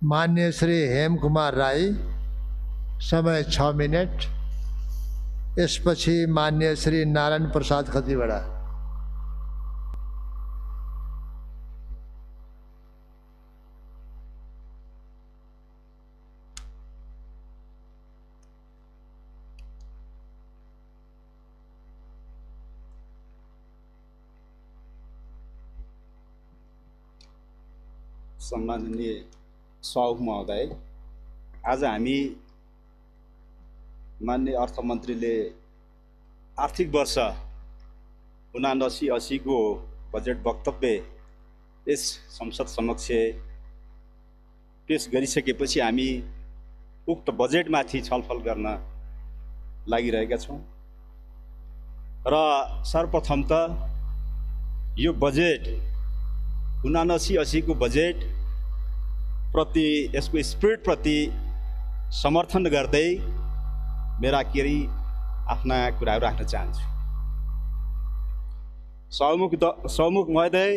मान्य श्री हेम कुमार राई, समय 6 मिनट। यसपछि मान्य श्री नारायण प्रसाद खतिवडा। सम्माननीय सभामुख महोदय, आज हामी माननीय अर्थमन्त्रीले आर्थिक वर्ष 79-80 को बजेट वक्तव्य यस संसद समक्ष पेश गरिसकेपछि हामी उक्त बजेटमाथि छलफल गर्न लागिरहेका छौँ। र सर्वप्रथम त यो बजेट 79-80 को बजेट प्रति, यसको स्पिरिट प्रति समर्थन गर्दै मेरा केही आफ्ना कुराहरू राख्न चाहन्छु। सभामुख महोदय,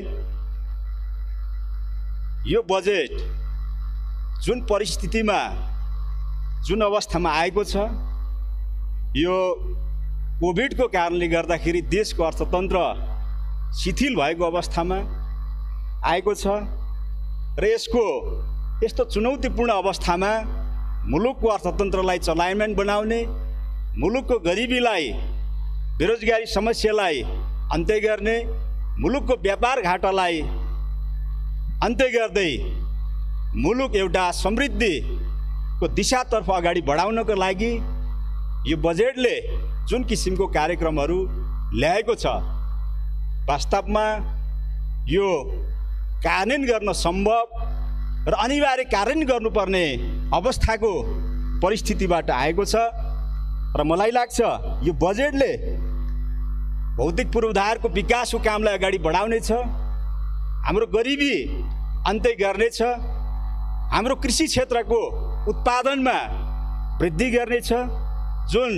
यो बजेट जुन परिस्थितिमा, जुन अवस्थामा आएको छ, यो कोभिडको कारणले गर्दाखेरि देशको अर्थतन्त्र शिथिल भएको अवस्थामा आएको छ र यसको यस्तो चुनौतीपूर्ण अवस्थामा मुलुकको अर्थतन्त्रलाई चलायमान बनाउने, मुलुकको गरिबीलाई, बेरोजगारी समस्यालाई अन्त्य गर्ने, मुलुकको व्यापार घाटालाई अन्त्य गर्दै मुलुक एउटा समृद्धिको दिशातर्फ अगाडि बढाउनको लागि यो बजेटले जुन किसिमको कार्यक्रमहरू ल्याएको छ, वास्तवमा यो कार्यान्वयन गर्न सम्भव र अनिवार्य कार्यान्वयन गर्नुपर्ने अवस्थाको परिस्थितिबाट आएको छ। र मलाई लाग्छ यो बजेटले भौतिक पूर्वाधारको विकासको कामलाई अगाडि बढाउनेछ, हाम्रो गरिबी अन्त्य गर्नेछ, हाम्रो कृषि क्षेत्रको उत्पादनमा वृद्धि गर्नेछ। जुन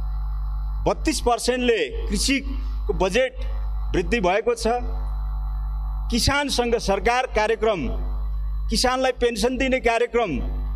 32% कृषिको बजेट वृद्धि भएको छ, किसानसँग सरकार कार्यक्रम, किसानलाई पेन्सन दिने कार्यक्रम,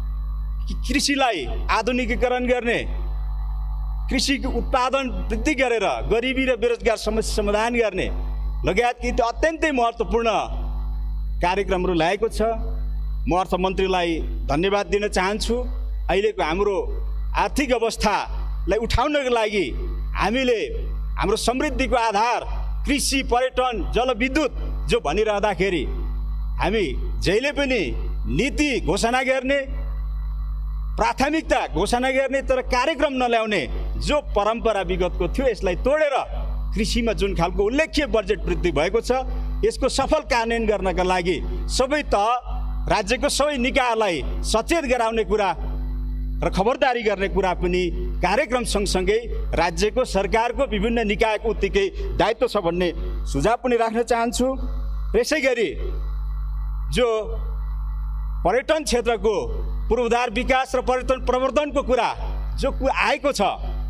कृषिलाई आधुनिकीकरण गर्ने, कृषिको उत्पादन वृद्धि गरेर गरिबी र बेरोजगार समस्या समाधान गर्ने लगायतका अत्यन्तै महत्त्वपूर्ण कार्यक्रमहरू ल्याएको छ। म अर्थमन्त्रीलाई धन्यवाद दिन चाहन्छु। अहिलेको हाम्रो आर्थिक अवस्थालाई उठाउनको लागि हामीले हाम्रो समृद्धिको आधार कृषि, पर्यटन, जलविद्युत जो भनिरहँदाखेरि हामी जहिले पनि नीति घोषणा गर्ने, प्राथमिकता घोषणा गर्ने, तर कार्यक्रम नल्याउने जो परम्परा विगतको थियो, यसलाई तोडेर कृषिमा जुन खालको उल्लेख्य बजेट वृद्धि भएको छ, यसको सफल कार्यान्वयन गर्नका लागि सबै तह, राज्यको सबै निकायलाई सचेत गराउने कुरा र खबरदारी गर्ने कुरा पनि कार्यक्रम सँगसँगै राज्यको सरकारको विभिन्न निकायको उत्तिकै दायित्व छ भन्ने सुझाव पनि राख्न चाहन्छु। यसै गरी जो पर्यटन क्षेत्रको पूर्वाधार विकास र पर्यटन प्रवर्धनको कुरा जो आएको छ,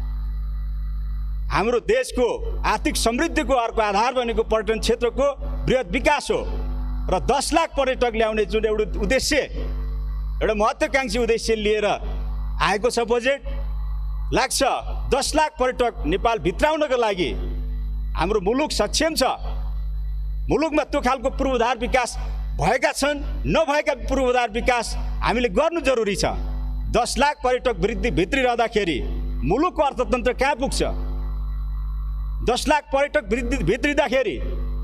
हाम्रो देशको आर्थिक समृद्धिको अर्को आधार बनेको पर्यटन क्षेत्रको बृहत विकास हो र 10 लाख पर्यटक ल्याउने जुन एउटा उद्देश्य, एउटा महत्त्वाकांक्षी उद्देश्य लिएर आएको छ बजेट, लाग्छ 10 लाख पर्यटक नेपाल भित्राउनको लागि हाम्रो मुलुक सक्षम छ। मुलुकमा त्यो खालको पूर्वाधार विकास भएका छन्, नभएका पूर्वाधार विकास हामीले गर्नु जरुरी छ। 10 लाख पर्यटक वृद्धि भित्रिरहँदाखेरि मुलुकको अर्थतन्त्र कहाँ पुग्छ? 10 लाख पर्यटक वृद्धि भित्रिँदाखेरि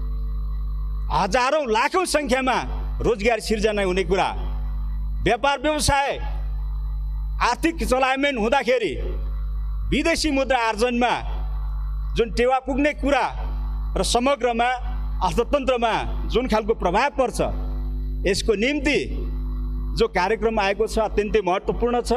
हजारौं लाखौं संख्यामा रोजगार सिर्जना हुने कुरा, व्यापार व्यवसाय आर्थिक चलायमान हुँदाखेरि विदेशी मुद्रा आर्जनमा जुन टेवा पुग्ने कुरा र समग्रमा अर्थतन्त्रमा जुन खालको प्रभाव पर्छ, यसको निम्ति जो कार्यक्रम आएको छ अत्यन्तै महत्त्वपूर्ण छ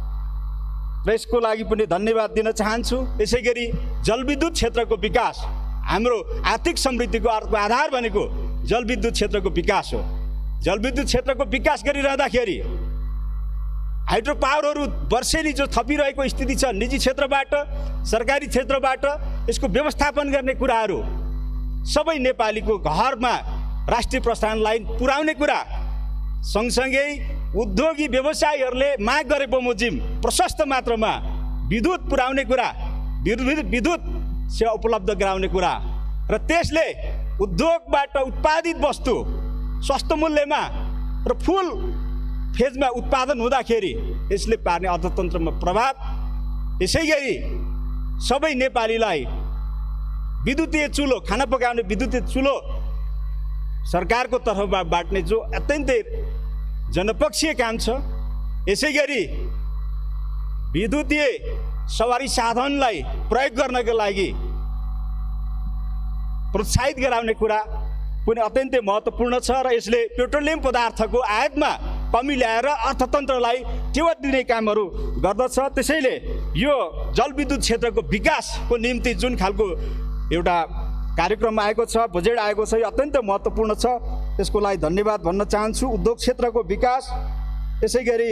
र यसको लागि पनि धन्यवाद दिन चाहन्छु। यसै गरी जलविद्युत क्षेत्रको विकास, हाम्रो आर्थिक समृद्धिको अर्को आधार भनेको जलविद्युत क्षेत्रको विकास हो। जलविद्युत क्षेत्रको विकास गरिरहँदाखेरि हाइड्रो पावरहरू वर्षेनी जो थपिरहेको स्थिति छ, निजी क्षेत्रबाट, सरकारी क्षेत्रबाट यसको व्यवस्थापन गर्ने कुराहरू सबै नेपालीको घरमा राष्ट्रिय प्रसारण लाइन पुर्याउने कुरा सँगसँगै उद्योगी व्यवसायीहरूले माग गरे बमोजिम प्रशस्त मात्रामा विद्युत पुर्याउने कुरा, विद्युत सेवा उपलब्ध गराउने कुरा र त्यसले उद्योगबाट उत्पादित वस्तु सस्तो मूल्यमा र फुल फेजमा उत्पादन हुँदाखेरि यसले पार्ने अर्थतन्त्रमा प्रभाव। यसै गरी सबै नेपालीलाई विद्युतीय चुलो, खाना पकाउने विद्युतीय चुलो सरकारको तर्फबाट बाँड्ने जो अत्यन्तै जनपक्षीय काम छ। यसै गरी विद्युतीय सवारी साधनलाई प्रयोग गर्नको लागि प्रोत्साहित गराउने कुरा पनि अत्यन्तै महत्त्वपूर्ण छ र यसले पेट्रोलियम पदार्थको आयातमा कमी ल्याएर अर्थतन्त्रलाई टेवा दिने कामहरू गर्दछ। त्यसैले यो जलविद्युत क्षेत्रको विकासको निम्ति जुन खालको एउटा कार्यक्रम आएको छ, बजेट आएको छ, यो अत्यन्तै महत्त्वपूर्ण छ। त्यसको लागि धन्यवाद भन्न चाहन्छु। उद्योग क्षेत्रको विकास, त्यसै गरी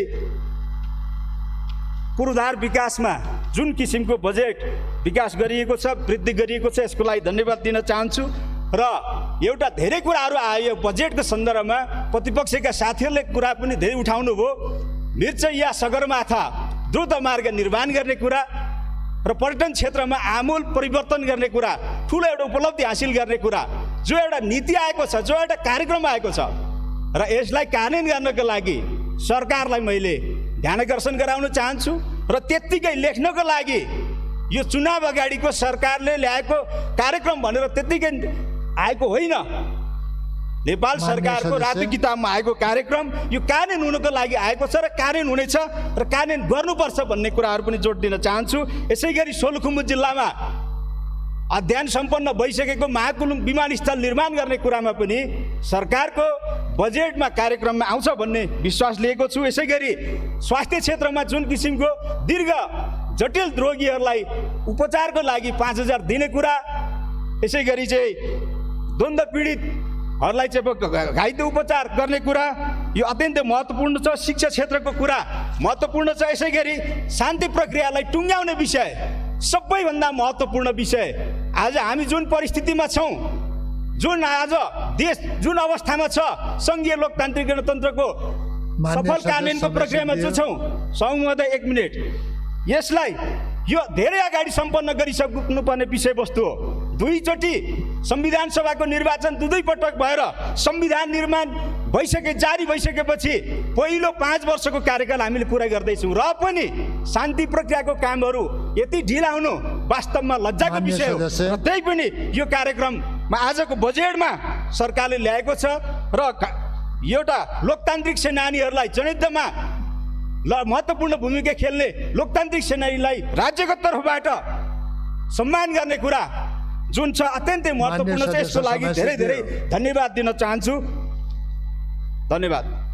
पूर्वाधार विकासमा जुन किसिमको बजेट विकास गरिएको छ, वृद्धि गरिएको छ, यसको लागि धन्यवाद दिन चाहन्छु। र एउटा धेरै कुराहरू आयो बजेटको सन्दर्भमा, प्रतिपक्षका साथीहरूले कुरा पनि धेरै उठाउनु भयो। मिर्चैया सगरमाथा द्रुत मार्ग निर्माण गर्ने कुरा र पर्यटन क्षेत्रमा आमूल परिवर्तन गर्ने कुरा, ठुलो एउटा उपलब्धि हासिल गर्ने कुरा, जो एउटा नीति आएको छ, जो एउटा कार्यक्रम आएको छ र यसलाई कार्यान्वयन गर्नको लागि सरकारलाई मैले ध्यानकर्षण गराउन चाहन्छु। र त्यत्तिकै लेख्नको लागि यो चुनाव अगाडिको सरकारले ल्याएको कार्यक्रम भनेर त्यत्तिकै आएको होइन। नेपाल सरकारको रातो किताबमा आएको कार्यक्रम यो कार्यान्वयन हुनको लागि आएको छ र कार्यान्वयन हुनेछ र कार्यान्वयन गर्नुपर्छ भन्ने कुराहरू पनि जोड दिन चाहन्छु। यसै गरी सोलुखुम्बु जिल्लामा अध्ययन सम्पन्न भइसकेको महाकुलुङ विमानस्थल निर्माण गर्ने कुरामा पनि सरकारको बजेटमा कार्यक्रममा आउँछ भन्ने विश्वास लिएको छु। यसै गरी स्वास्थ्य क्षेत्रमा जुन किसिमको दीर्घ जटिल रोगीहरूलाई उपचारको लागि 5,000 दिने कुरा, यसै गरी चाहिँ द्वन्द्व पीडितहरूलाई चाहिँ घाइते उपचार गर्ने कुरा, यो अत्यन्तै महत्त्वपूर्ण छ। शिक्षा क्षेत्रको कुरा महत्त्वपूर्ण छ। यसै गरी शान्ति प्रक्रियालाई टुङ्ग्याउने विषय सबैभन्दा महत्त्वपूर्ण विषय। आज हामी जुन परिस्थितिमा छौँ, जुन आज देश जुन अवस्थामा छ, सङ्घीय लोकतान्त्रिक गणतन्त्रको सफल कार्यान्वयनको प्रक्रियामा जो छौँ, महोदय 1 मिनट, यसलाई यो धेरै अगाडि सम्पन्न गरिसक्नुपर्ने विषयवस्तु हो। दुईचोटि संविधान सभाको निर्वाचन दुई पटक भएर संविधान निर्माण जारी भइसकेपछि पहिलो 5 वर्षको कार्यकाल हामीले पुरा गर्दैछौँ र पनि शान्ति प्रक्रियाको कामहरू यति ढिला हुनु वास्तवमा लज्जाको विषय हो। र त्यही पनि यो कार्यक्रममा आजको बजेटमा सरकारले ल्याएको छ र एउटा लोकतान्त्रिक सेनानीहरूलाई जनयुद्धमा महत्त्वपूर्ण भूमिका खेल्ने लोकतान्त्रिक सेनानीलाई राज्यको तर्फबाट सम्मान गर्ने कुरा जुन छ अत्यन्तै महत्त्वपूर्ण छ। यसको लागि धेरै धेरै धन्यवाद दिन चाहन्छु। धन्यवाद।